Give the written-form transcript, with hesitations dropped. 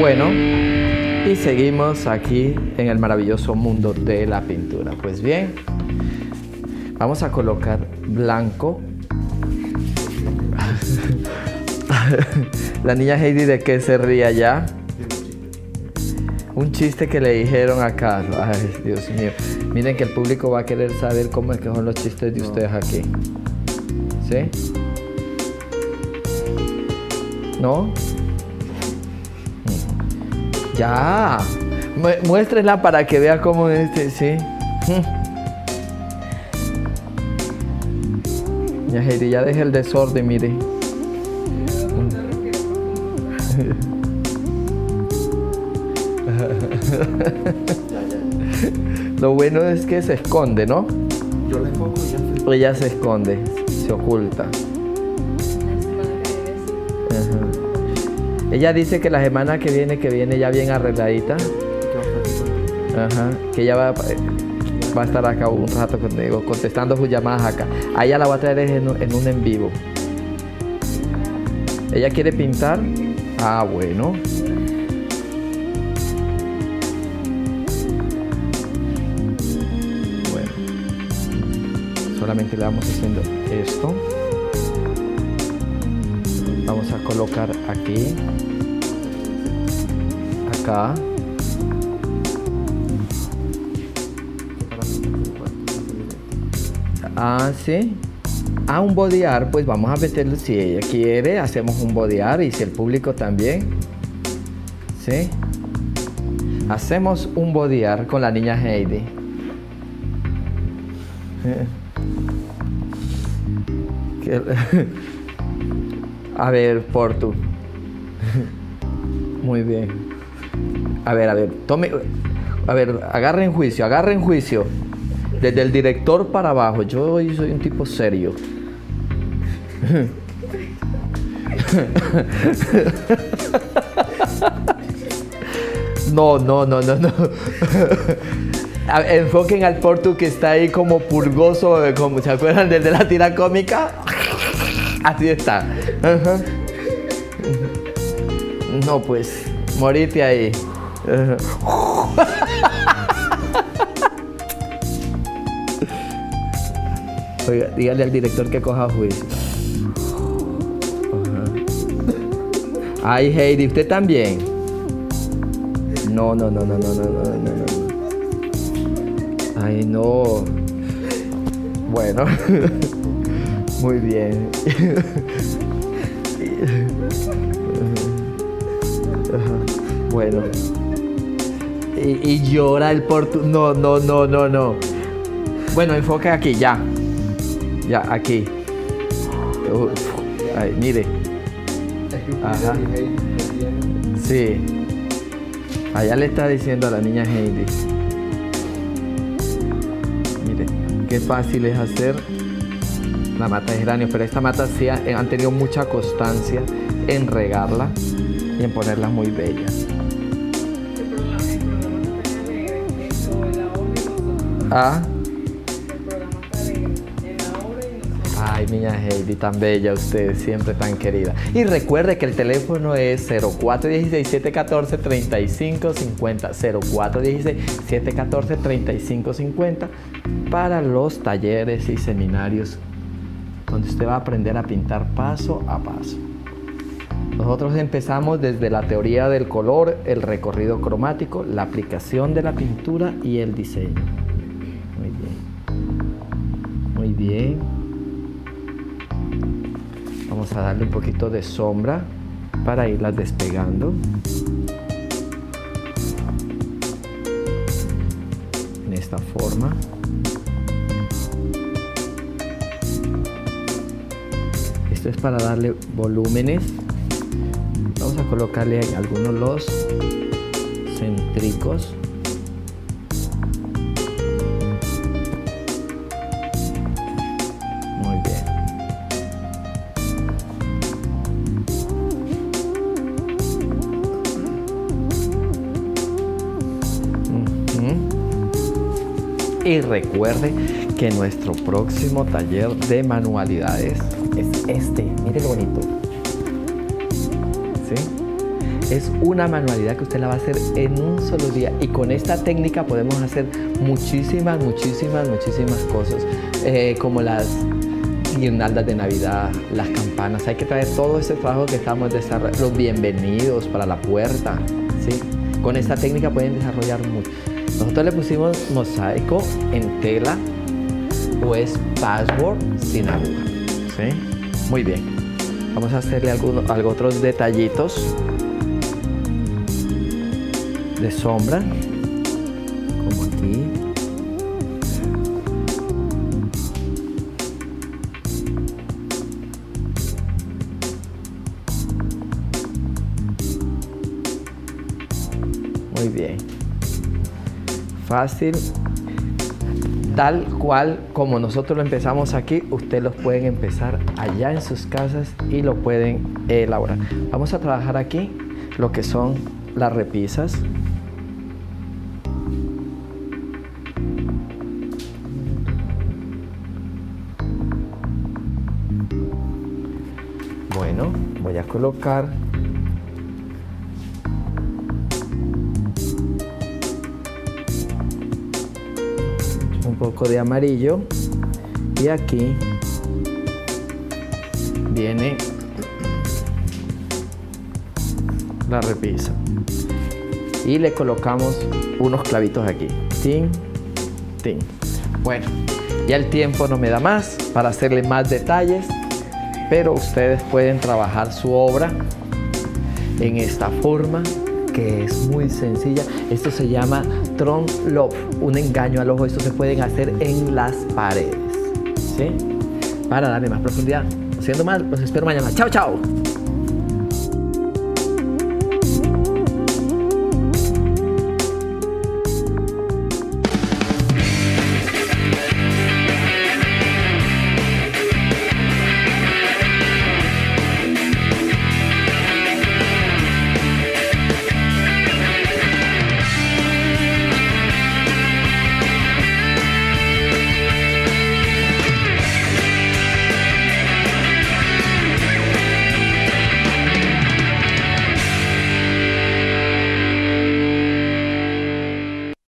Bueno, y seguimos aquí en el maravilloso mundo de la pintura. Pues bien, vamos a colocar blanco. La niña Heidi, ¿de qué se ríe ya? Un chiste que le dijeron acá. Ay, Dios mío. Miren que el público va a querer saber cómo es que son los chistes de ustedes aquí. ¿Sí? ¿No? Ya. Muéstrenla para que vea cómo es este, ¿sí? Ya, Heidi, ya deje el desorden, mire. Lo bueno es que se esconde, ¿no? Yo la enfoco y Ella se esconde, se oculta. Ella dice que la semana que viene ya bien arregladita. Ajá, que ella va a estar acá un rato conmigo, contestando sus llamadas acá. A ella la voy a traer en un en vivo. ¿Ella quiere pintar? Ah, bueno. Bueno. Solamente le vamos haciendo esto. Vamos a colocar aquí. Acá. Ah, sí. Ah, un body art, pues vamos a meterlo. Si ella quiere, hacemos un body art. Y si el público también. ¿Sí? Hacemos un body art con la niña Heidi. A ver, Portu. Muy bien. A ver, tome. A ver, agarren juicio. Desde el director para abajo. Yo soy un tipo serio. No. Enfoquen al Portu que está ahí como pulgoso, como ¿se acuerdan del de la tira cómica? Así está. No, pues, morite ahí. Oiga, dígale al director que coja juicio. Ay, Heidi, ¿usted también? No. Ay, no. Bueno. Muy bien. Bueno. Y llora el Portu. No. Bueno, enfoque aquí, ya. Ya, aquí. Ay, mire. Ajá. Sí. Allá le está diciendo a la niña Heidi. Mire, qué fácil es hacer la mata de geranio, pero esta mata sí han tenido mucha constancia en regarla y en ponerlas muy bellas. Ah. Ay, niña Heidi, tan bella usted, siempre tan querida. Y recuerde que el teléfono es 0416-714-3550, 0416-714-3550 para los talleres y seminarios donde usted va a aprender a pintar paso a paso. Nosotros empezamos desde la teoría del color, el recorrido cromático, la aplicación de la pintura y el diseño. Muy bien. Vamos a darle un poquito de sombra para irlas despegando. En esta forma. Esto es para darle volúmenes. Vamos a colocarle algunos los céntricos. Y recuerde que nuestro próximo taller de manualidades es este. Mire lo bonito. ¿Sí? Es una manualidad que usted la va a hacer en un solo día, y con esta técnica podemos hacer muchísimas cosas, como las guirnaldas de Navidad, las campanas. Hay que traer todo ese trabajo que estamos desarrollando, los bienvenidos para la puerta, ¿sí? Con esta técnica pueden desarrollar mucho. Nosotros le pusimos mosaico en tela, o es patchwork sin aguja, ¿sí? Muy bien. Vamos a hacerle algunos otros detallitos de sombra, como aquí. Muy bien. Fácil. Tal cual como nosotros lo empezamos aquí, ustedes los pueden empezar allá en sus casas y lo pueden elaborar. Vamos a trabajar aquí lo que son las repisas. Bueno, voy a colocar un poco de amarillo, y aquí viene la repisa y le colocamos unos clavitos aquí. Tin, tin. Bueno, ya el tiempo no me da más para hacerle más detalles, pero ustedes pueden trabajar su obra en esta forma, que es muy sencilla. Esto se llama Trompe l'œil, un engaño al ojo. Esto se pueden hacer en las paredes, ¿sí? Para darle más profundidad. No siendo más, los espero mañana. Chao, chao.